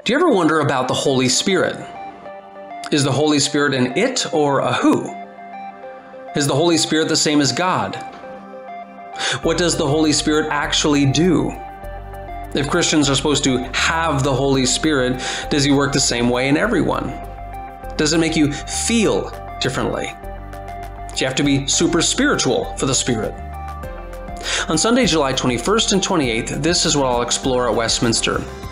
Do you ever wonder about the Holy Spirit? Is the Holy Spirit an it or a who? Is the Holy Spirit the same as God? What does the Holy Spirit actually do? If Christians are supposed to have the Holy Spirit, does he work the same way in everyone? Does it make you feel differently? Do you have to be super spiritual for the Spirit? On Sunday, July 21st and 28th, this is what I'll explore at Westminster.